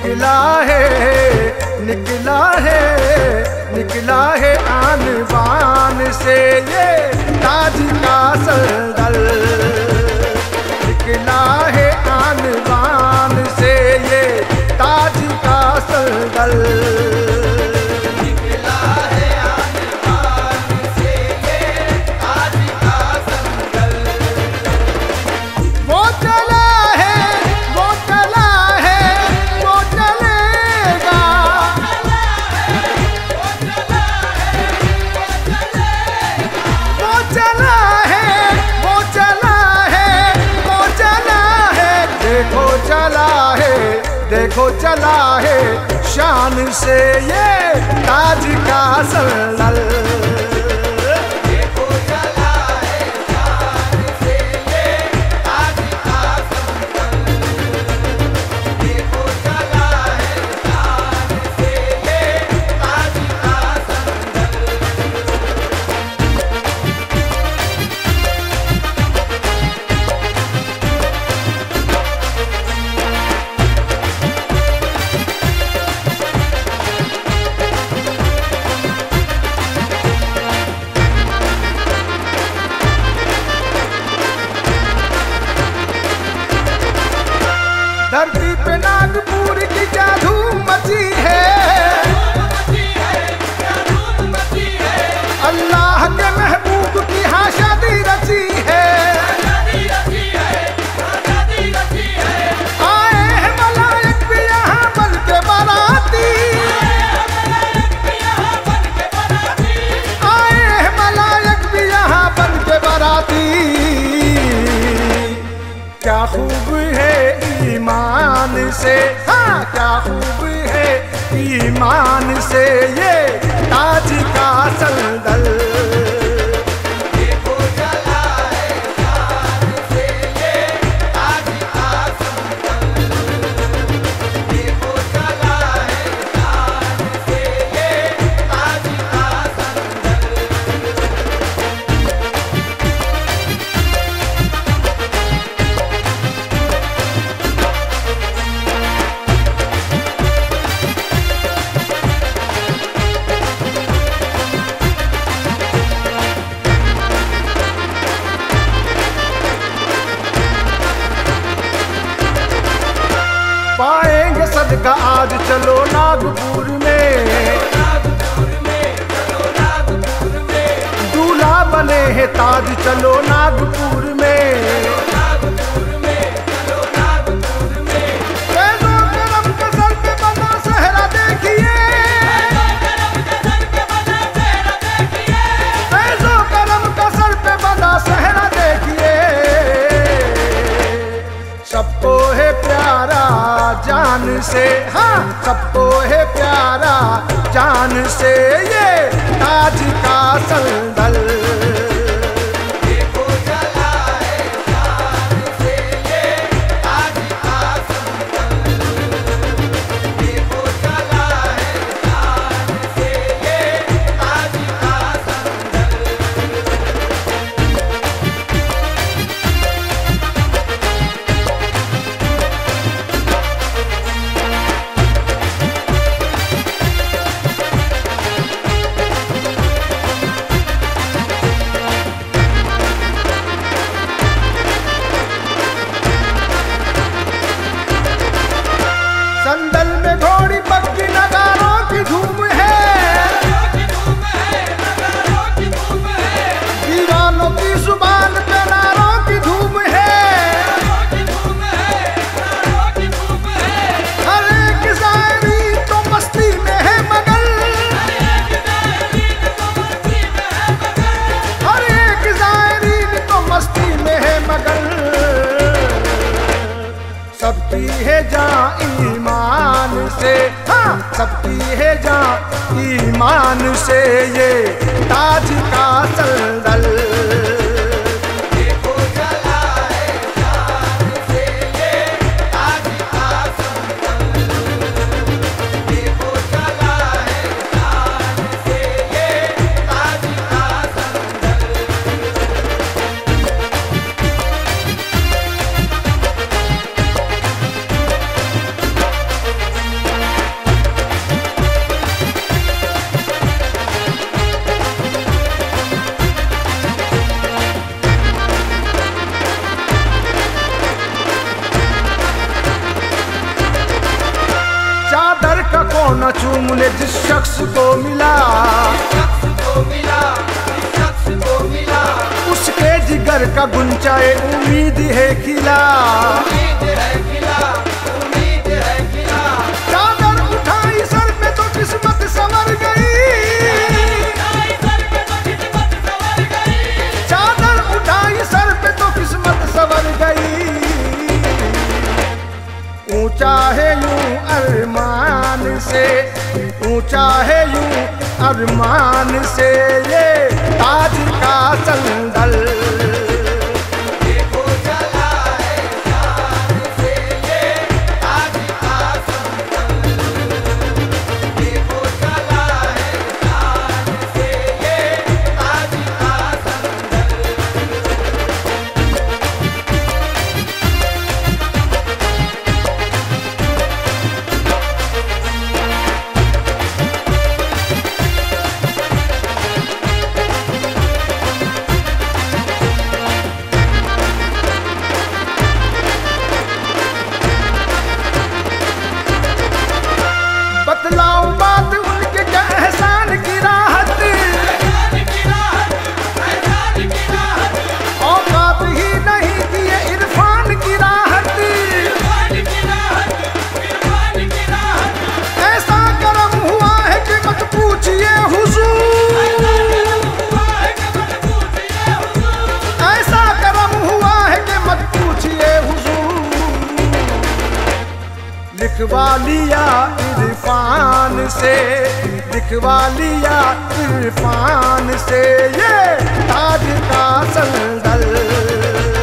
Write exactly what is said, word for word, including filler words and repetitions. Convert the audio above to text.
निकला है निकला है निकला है आन बान से ये ताज का सल्दल, निकला है आन बान से ये ताज का सल्दल। देखो चला है शान से ये ताज का सल्दल, देखो चला है शान से ये ताज का सल्दल, देखो चला है शान से ये ताज का धरती पे नागपुर की क्या धूम मची है, अल्लाह के महबूब की हाँ शादी रची है। आए हैं मलाइक भी यहाँ बन के बाराती, आए हैं मलाइक भी यहाँ बन के बाराती। क्या खूब है ईमान से, हाँ क्या खूब है ईमान से ये ताज का सल्दल, देखो चला है शान से ये ताज का सल्दल, देखो चला है शान से ये ताज का पाएंगे सदका आज चलो नागपुर में, दूल्हा बने हैं ताज चलो नागपुर में। फैज़ो करम के सर पे बना सेहरा देखिए, फैज़ो करम का सर पे बना सेहरा देखिए। सबको है प्यारा जान से, हाँ सबको है प्यारा जान से ये ताज का सल्दल, देखो चला है शान से ये ताज का सल्दल, देखो चला है शान से ये ताज का सल्दल। संदल में घोड़ी पक्की नगारों की धूम है, दीवानों की जुबान पे नारों की धूम है। हर एक ज़ायरी तो मस्ती में है मगन, हर एक ज़ायरी तो मस्ती में है मगन। सबकी है जान ईमान से, हाँ सबकी है जान ईमान से ये ताज का सल्दल, देखो चला है शान से ये ताज का सल्दल, देखो चला है शान से ये ताज का सल्दल। चादर का कोना चूम ले जिस शख्स को मिला, उसके जिगर का गुंचाए उम्मीद है खिला। चादर उठाई सर पे तो किस्मत संवर गई, चादर उठाई सर पे तो किस्मत संवर गई। ऊंचा है यूं अरमान से, ऊंचा है यूं अरमान से ये ताज का संदल। देखो चला है शान से ये ताज का संदल, देखो चला है शान से ये ताज का संदल। बतलाऊं बात उनके क्या एहसान की राहत, औकात ही नहीं दिए इरफान की राहत। ऐसा करम हुआ है कि मत पूछिए हुजूर, ऐसा करम हुआ है कि मत पूछिए हुजूर। लिखवा लिया इरफान से, लिखवा लिया इरफान से ये ताज का संदल।